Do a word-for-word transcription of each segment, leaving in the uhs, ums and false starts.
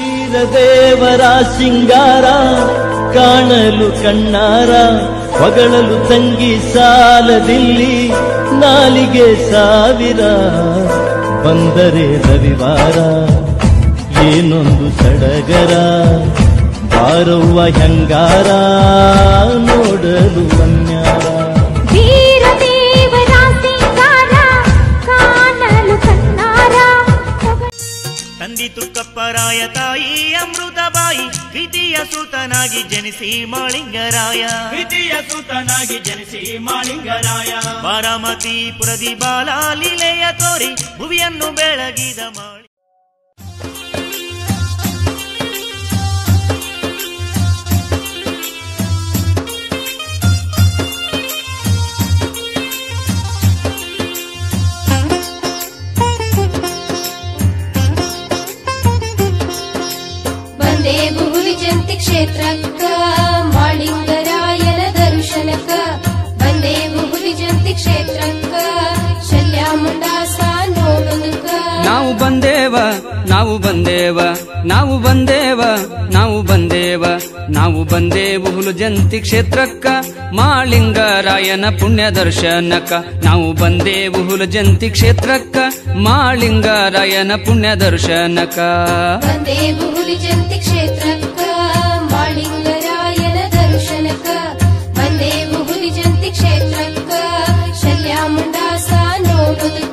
ವೀರದೇವರ ಸಿಂಗಾರ ಕಾಣಲು ಕಣ್ಣಾರ ಹೊಗಳಲು ತಂಗಿ ಸಾಲದಿಲ್ಲಿ ನಾಲಿಗೆ ಸಾವಿರ ಬಂದರೆ ರವಿವಾರ ಏನೊಂದು ಸಡಗರ ಬಾರವ್ವ ಹೆಂಗಾರ ನೋಡಲು ಅನ್ಯಾರ ತಂದಿತು ಕಪ್ಪರಾಯ ತಾಯಿ ಅಮೃತಬಾಯಿ ದ್ವಿತೀಯ ಸೂತನಾಗಿ ಜನಿಸಿ ಮಾಳಿಂಗರಾಯ ದ್ವಿತೀಯ ಸೂತನಾಗಿ ಜನಿಸಿ ಮಾಳಿಂಗರಾಯ ಬಾರಾಮತಿಪುರದಿ ಬಾಲ ಲೀಲೆಯ ತೋರಿ ಭುವಿಯನ್ನು ಬೆಳಗಿದ ಮಾಳಿ ಕ್ಷೇತ್ರಕ್ಕ ಮಾಳಿಂಗರಾಯನ ದರ್ಶನಕ್ಕ ಬಂದೇವು ಹುಲಿಜಂತಿ ಕ್ಷೇತ್ರಕ್ಕ ಶಲ್ಯಾಮುಂಡಾಸ ನೋಡುದಕ್ಕ ನಾವು ಬಂದೇವ ನಾವು ಬಂದೇವ ನಾವು ಬಂದೇವ ನಾವು ಬಂದೇವ ನಾವು ಬಂದೇವು ಹುಲುಜಂತಿ ಕ್ಷೇತ್ರಕ್ಕ ಮಾಳಿಂಗರಾಯನ ಪುಣ್ಯ ದರ್ಶನಕ್ಕ ನಾವು ಬಂದೇವು ಹುಲುಜಂತಿ ಕ್ಷೇತ್ರಕ್ಕ ಮಾಳಿಂಗರಾಯನ ಪುಣ್ಯ ದರ್ಶನಕ್ಕ ಬಂದೇವು ಹುಲಿಜಂತಿ ಕ್ಷೇತ್ರಕ್ಕ ಮಾಳಿಂಗರಾಯನ ದರ್ಶನಕ್ಕ ಬಂದೇವು ಹುಲಿಜಂತಿ ಕ್ಷೇತ್ರಕ್ಕ ಶಲ್ಯಾಮುಂಡಾಸ ನೋಡುದಕ್ಕ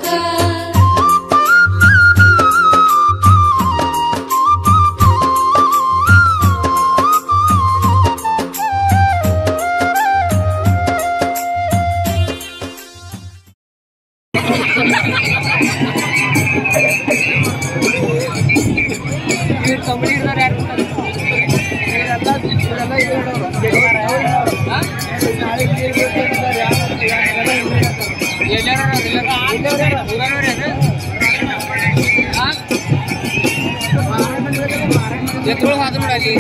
ಎತ್ತುಗಳು ಹಾದು ನೋಡಲ್ಲಿ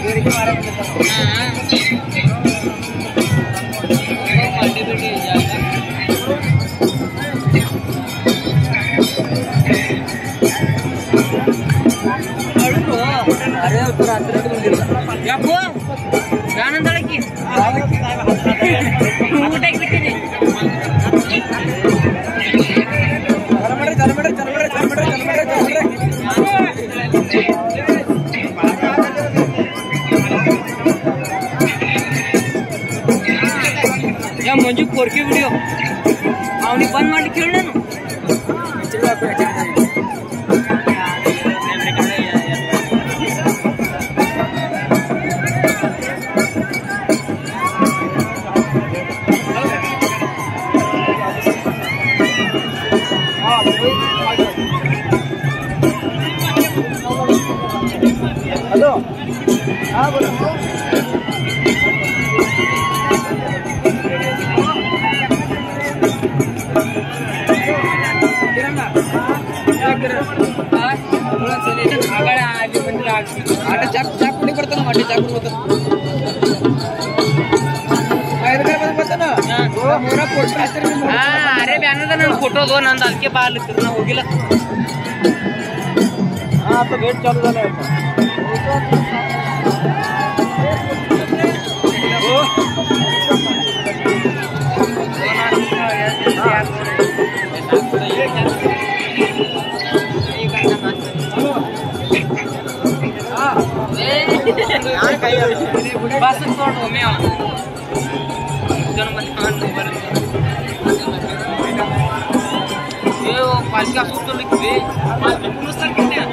ಯಾಕೋ ಆನಂದಳಕ್ಕಿ ಊಟ ಬಿಟ್ಟಿದೆ ಯಾ ಮಂಜು ಕೊರ್ಕಿ ವಿಡಿಯೋ ಅವನಿಗೆ ಬಂದ್ ಮಾಡ್ಲಿಕ್ಕೆ ಹೇಳಿ ನಾನು ಹಲೋ ಹಾ ಬೋಲೋ ಆಟ ಚಾಕ್ ಚಾಕ್ ಕುಡಿ ಬರ್ತಾನ ಅಡ್ಡಿ ಚಾಕ್ ಬರ್ತಾನ ಅರೆ ಬ್ಯಾನದ ನನ್ ಫೋಟೋದು ನಂದು ಅದಕ್ಕೆ ಬಾಲ್ ನಾ ಹೋಗಿಲ್ಲ हाँ तो गेट चालू झाला बस तोड़ में जन्म ये पालिका सूत्र लिखिए पालिका पुरस्कार कितने हैं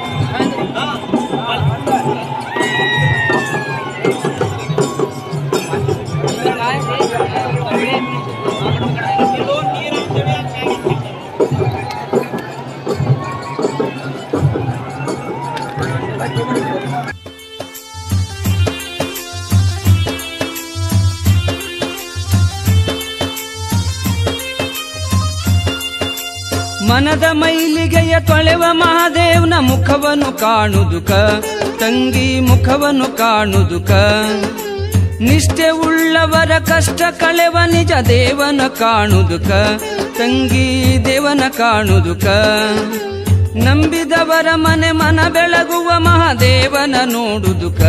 ಮನದ ಮೈಲಿಗೆಯ ತೊಳೆವ ಮಹಾದೇವನ ಮುಖವನ್ನು ಕಾಣುದುಕ ತಂಗಿ ಮುಖವನ್ನು ಕಾಣುದುಕ ನಿಷ್ಠೆ ಉಳ್ಳವರ ಕಷ್ಟ ಕಳೆವ ನಿಜ ದೇವನ ಕಾಣುದುಕ ತಂಗಿ ದೇವನ ಕಾಣುದುಕ ನಂಬಿದವರ ಮನೆ ಮನ ಬೆಳಗುವ ಮಹಾದೇವನ ನೋಡುದುಕ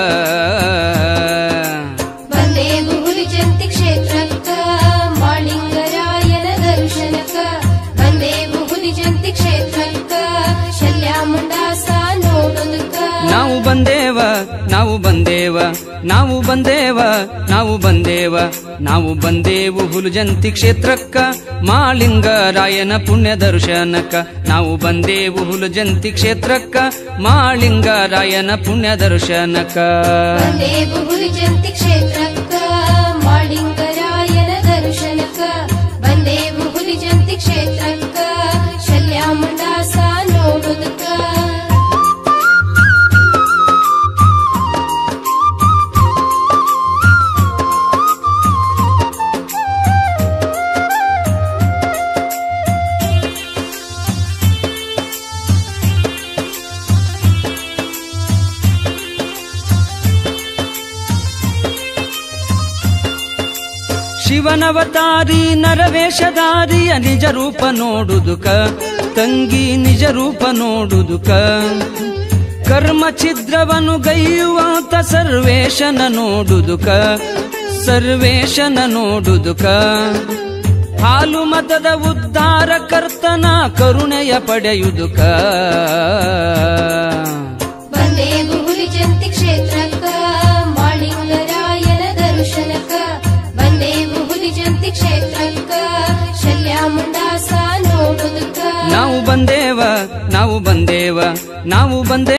ಬಂದೇವು ಹುಲಿಜಂತಿ ಕ್ಷೇತ್ರಕ್ಕ ಮಾಳಿಂಗರಾಯನ ದರ್ಶನಕ್ಕ ಬಂದೇವು ಹುಲಿಜಂತಿ ಕ್ಷೇತ್ರಕ್ಕ ಶಲ್ಯಾಮುಂಡಾಸ ನೋಡುದುಕ ನಾವು ಬಂದೇವ ನಾವು ಬಂದೇವ ನಾವು ಬಂದೇವ ನಾವು ಬಂದೇವ ನಾವು ಬಂದೇವು ಹುಲುಜಂತಿ ಕ್ಷೇತ್ರಕ್ಕ ಮಾಳಿಂಗರಾಯನ ಪುಣ್ಯ ದರ್ಶನಕ್ಕ ನಾವು ಬಂದೇವು ಹುಲುಜಂತಿ ಕ್ಷೇತ್ರಕ್ಕ ಮಾಳಿಂಗರಾಯನ ಪುಣ್ಯ ದರ್ಶನಕ್ಕ ಬಂದೇವು ಹುಲಿಜಂತಿ ಕ್ಷೇತ್ರಕ್ಕ ಮಾಳಿಂಗರಾಯನ ದರ್ಶನಕ್ಕ ಬಂದೇವು ಹುಲಿಜಂತಿ ಕ್ಷೇತ್ರಕ್ಕ ಶಲ್ಯಾಮುಂಡಾಸ ನೋಡುದುಕ ಶಿವನವತಾರಿ ನರವೇಷಧಾರಿಯ ನಿಜ ರೂಪ ನೋಡುದುಕ ತಂಗಿ ನಿಜ ರೂಪ ನೋಡುದುಕ ಕರ್ಮ ಛಿದ್ರವನು ಗೈಯುವಂತ ಸರ್ವೇಶನ ನೋಡುದುಕ ಸರ್ವೇಶನ ನೋಡುದುಕ ಹಾಲು ಮತದ ಉದ್ಧಾರ ಕರ್ತನ ಕರುಣೆಯ ಪಡೆಯುದುಕ ಬಂದೇವು ಹುಲಿಜಂತಿ ಕ್ಷೇತ್ರಕ್ಕ ಮಾಳಿಂಗರಾಯನ ದರ್ಶನಕ್ಕ ಬಂದೇವು ಹುಲಿಜಂತಿ ಕ್ಷೇತ್ರಕ್ಕ ಶಲ್ಯಾಮುಂಡಾಸ ನೋಡುದುಕ ನಾವು ಬಂದೇವ ನಾವು ಬಂದೇವ ನಾವು ಬಂದೇ